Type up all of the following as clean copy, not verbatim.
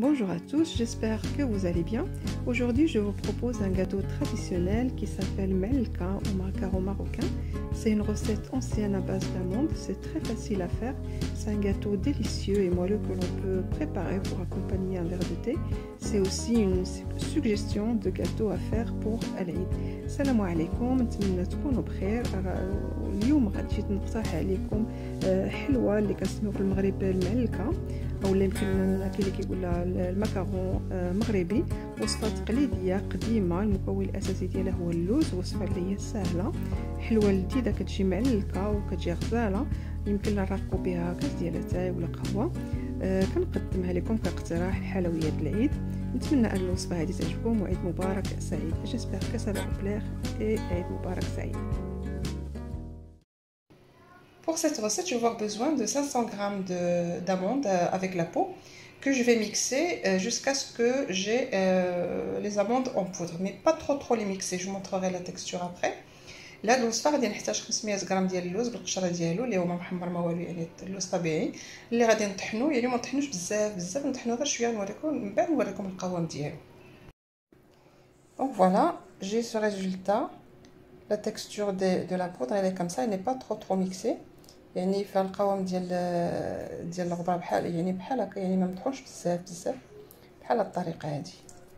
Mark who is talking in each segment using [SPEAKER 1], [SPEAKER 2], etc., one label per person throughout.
[SPEAKER 1] Bonjour à tous, j'espère que vous allez bien. Aujourd'hui, je vous propose un gâteau traditionnel qui s'appelle Melka ou macaron marocain. C'est une recette ancienne à base d'amandes, c'est très facile à faire. C'est un gâteau délicieux et moelleux que l'on peut préparer pour accompagner un verre de thé. C'est aussi une suggestion de gâteau à faire pour العيد. السلام عليكم، نتمنى تكونوا بخير. اليوم غادي نقترح عليكم حلوه اللي كنسميو في المغرب المعلكه او اللي يمكن كاين اللي كيقولها المكرون مغربي. وصفه تقليديه قديمه، المكون الاساسي ديالها هو اللوز. وصفه اللي هي سهله حلوه لذيذه، كتجي معلكه وكتجي غزاله، يمكن نرافقوا بها كاس ديال اتاي ولا قهوه. كنقدمها لكم كاقتراح لحلويات العيد. نتمنى ان الوصفه هذه تعجبكم وعيد مبارك سعيد. J'espère que ça va vous plaire et عيد مبارك سعيد. Pour cette recette, je vais avoir besoin de 500 g d'amandes avec la peau que je vais mixer jusqu'à ce que j'ai les amandes en poudre, mais pas trop les mixer. Je vous montrerai la texture après. لا الوصفه غادي نحتاج 500 غرام ديال اللوز بالقشره ديالو اللي هو ما محمر ما والو، يعني اللوز طبيعي اللي غادي نطحنو، يعني ما نطحنوش بزاف نطحنو غير شويه، نوريكم من بعد نوريكم القوام ديالو. Donc voilà, j'ai ce résultat. La texture de la poudre elle est comme ça, elle n'est pas trop mixée. يعني فيها القوام ديال الغبره بحال يعني بحال هكا، يعني ما مطحونش بزاف بحال هاد الطريقه هادي.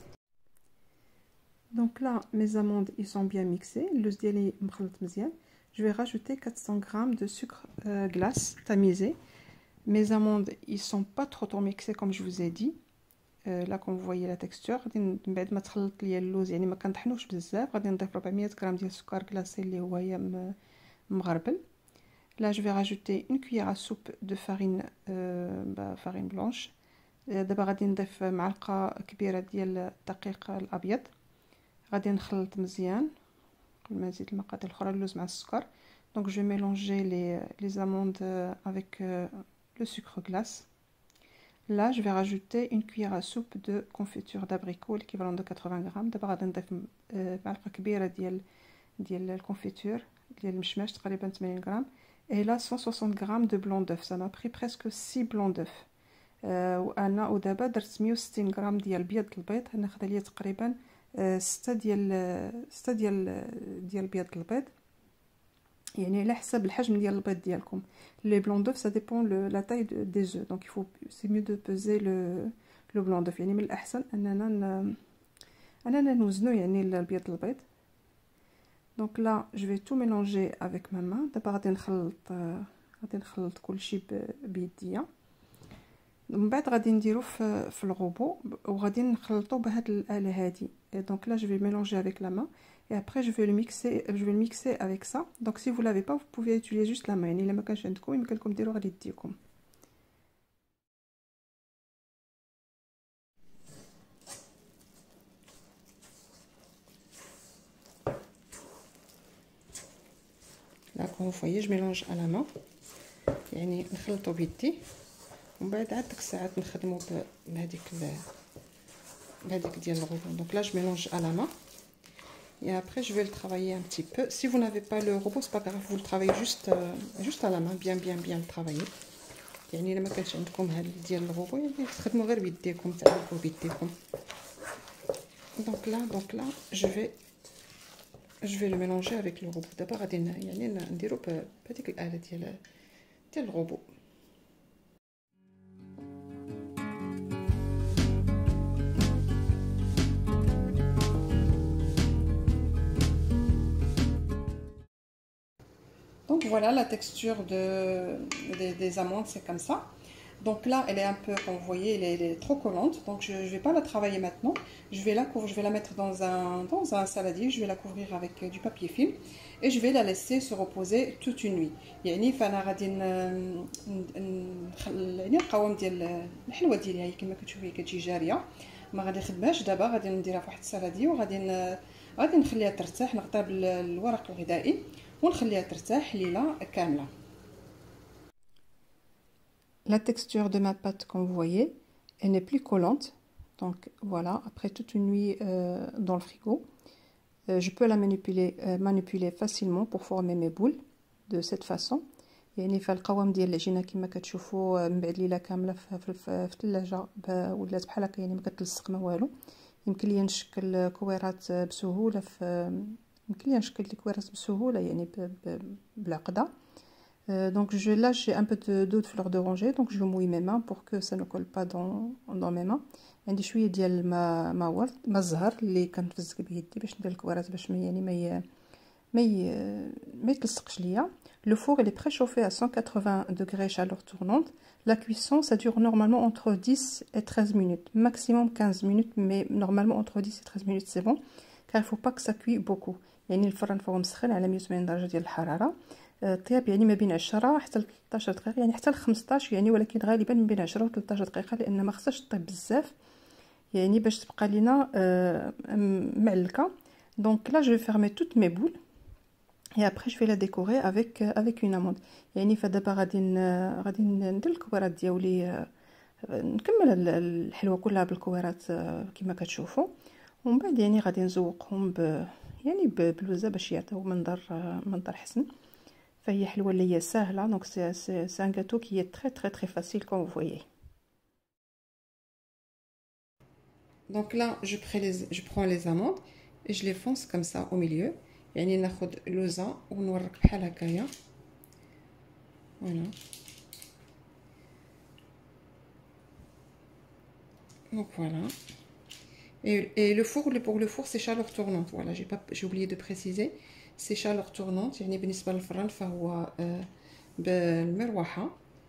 [SPEAKER 1] Donc là, mes amandes ils sont bien mixées. اللوز ديالي مخلط مزيان. Je vais rajouter 400 g de sucre glace tamisé. Mes amandes ils sont pas trop mixées comme je vous ai dit. Là comme vous voyez la texture. غادي من بعد ما تخلط ليا اللوز، يعني ما كنطحنوش بزاف، غادي نضيف 400 g ديال السكر كلاصي اللي هو مغربل. Là je vais rajouter une cuillère à soupe de farine blanche. دابا غادي نضيف معلقه كبيره ديال الدقيق الابيض. غادي نخلط مزيان قبل ما نزيد المقادير الاخرى، اللوز مع السكر. Donc je vais mélanger les amandes avec le sucre glace. Là je vais rajouter une cuillère à soupe de confiture d'abricot l'équivalent de 80 g. دابا غادي نضيف معلقه كبيره ديال الكونفيتور ديال المشماش تقريبا 80 g. Et là 160 g de blanc d'œuf. Ça m'a pris presque 6 blancs d'œuf. وانا ودابا درت 160 g ديال بيض البيض. انا خدا ليا تقريبا 6 ديال بيض البيض، يعني على حسب الحجم ديال البيض ديالكم. لي بلون دوف ça dépend la taille des œufs, donc il faut c'est mieux de peser le blanc d'œuf. يعني من الاحسن اننا نوزنوا يعني البيض البيض. Donc là je vais tout mélanger avec ma main. دابا غادي نخلط كلشي بيديا. من بعد غادي نديرو في الغوبو وغادي نخلطو بهاد الآلة هادي. Donc là je vais mélanger avec la main et après je vais le mixer avec ça. Donc si vous l'avez pas vous pouvez utiliser juste la main. يعني الا ما كانش عندكم يمكن لكم ديروا غير يديكم. Là comme vous voyez je mélange à la main، يعني نخلطو بيدي ومن بعد عاد ديك الساعات نخدمو بهذيك ديال الغوبو. Donc là je mélange à la main et après je vais le travailler un petit peu. Si vous n'avez pas le robot c'est pas grave, vous le travaillez juste à la main, bien le travailler. يعني الا ما كانش عندكم هاد ديال الغوبو يعني تخدموا غير بيديكم، تعلقوا بيديكم. Donc là je vais le mélanger avec le robot. دابا غادي يعني نديرو بهذيك الآلة ديال الغوبو. Donc voilà la texture des amandes, c'est comme ça. Donc là elle est un peu, comme vous voyez, elle est trop collante, donc je ne vais pas la travailler maintenant. Je vais la mettre dans un saladier. Je vais la couvrir avec du papier film et je vais la laisser se reposer toute une nuit. يعني فانا غادي يعني القوام ديال الحلوه ديالي هي كما كتشوفي كتجي جاريه، ما غادي نخدمهاش دابا، غادي نديرها في واحد السالادي وغادي نخليها ترتاح، نغطيها بالورق الغذائي ونخليها ترتاح ليله كامله. La texture de ma pâte, comme vous voyez, elle n'est plus collante. Donc voilà, après toute une nuit dans le frigo, je peux la manipuler facilement pour former mes boules de cette façon. يعني فالقوام ديال العجينه كما كتشوفوا من بعد ليله كامله في الثلاجه ولات بحال هكا، يعني ما كتلصق ما والو. يمكن لي نشكل كويرات بسهوله يمكن لي نشكل الكويرات بسهوله يعني بالعقده. Donc là j'ai un peu d'eau de fleur d'oranger, donc je mouille mes mains pour que ça ne colle pas dans mes mains. عندي شويه ديال الماء ما الزهر اللي كنتفزك به يدي باش ندير الكويرات باش يعني ما يتلصقش ليا. Le four il est préchauffé à 180 degrés chaleur tournante. La cuisson ça dure normalement entre 10 et 13 minutes, maximum 15 minutes, mais normalement entre 10 et 13 minutes c'est bon, car il faut pas que ça cuise beaucoup. يعني الفران فوق مسخن على 180 درجه ديال الحراره. طياب يعني ما بين 10 حتى ل 13 دقيقه، يعني حتى ل 15 يعني، ولكن غالبا من بين 10 و 13 دقيقه، لان ما خصهاش طيب بزاف يعني باش تبقى لينا معلكه. Donc là je vais fermer toutes mes boules et après je vais la décorer avec une amande. يعني فدابا غادي ندير الكويرات ديالي، نكمل الحلوه كلها بالكويرات كما كتشوفوا، ومن بعد يعني غادي نزوقهم يعني بلوزه باش يعطيو منظر حسن. فهي حلوه اللي هي سهله. Donc c'est un gâteau qui est très très très facile comme vous voyez. Donc là je prends les amandes et je les fonce comme ça au milieu. يعني ناخذ لوزه ونورك بحال هكايا. Voilà. Donc voilà. Et le four, pour le four c'est chaleur tournante. Voilà, j'ai oublié de préciser. C'est chaleur tournante. يعني بالنسبه للفران فهو بالمروحه.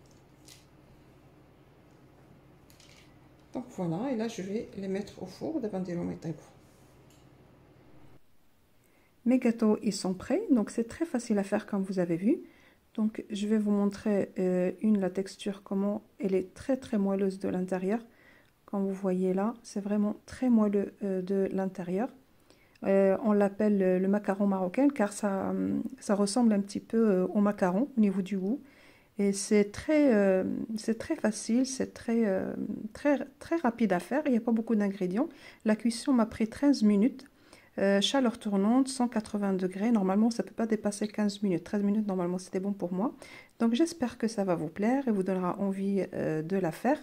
[SPEAKER 1] Donc voilà, et là je vais les mettre au four دابا نديرهم يطيبوا. Mes gâteaux ils sont prêts, donc c'est très facile à faire comme vous avez vu. Donc je vais vous montrer la texture, comment elle est très très moelleuse de l'intérieur. Comme vous voyez là, c'est vraiment très moelleux de l'intérieur. On l'appelle le macaron marocain car ça ressemble un petit peu au macaron au niveau du goût. Et c'est très facile, c'est très rapide à faire. Il n'y a pas beaucoup d'ingrédients. La cuisson m'a pris 13 minutes. Chaleur tournante, 180 degrés. Normalement, ça ne peut pas dépasser 15 minutes. 13 minutes, normalement, c'était bon pour moi. Donc, j'espère que ça va vous plaire et vous donnera envie de la faire.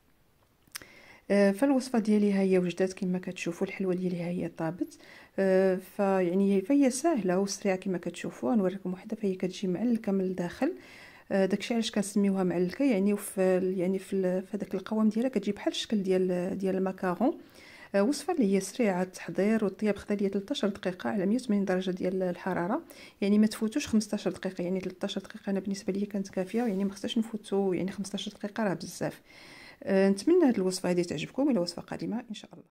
[SPEAKER 1] فالوصفه ديالي ها هي وجدات كما كتشوفوا. الحلوه ديالي ها هي طابت. فهي سهله وسريعه كما كتشوفوا. نوريكم وحده فهي كتجي معلكه من الداخل. داكشي علاش كنسميوها معلكه، يعني في هذاك القوام ديالها كتجي بحال الشكل ديال الماكارون. وصفه اللي هي سريعه التحضير والطياب. خدا ليا 13 دقيقه على 180 درجه ديال الحراره، يعني ما تفوتوش 15 دقيقه. يعني 13 دقيقه انا بالنسبه لي كانت كافيه، يعني ما خصناش نفوتوا يعني 15 دقيقه راه بزاف. نتمنى هذه الوصفه هذه تعجبكم. الى وصفه قادمه ان شاء الله.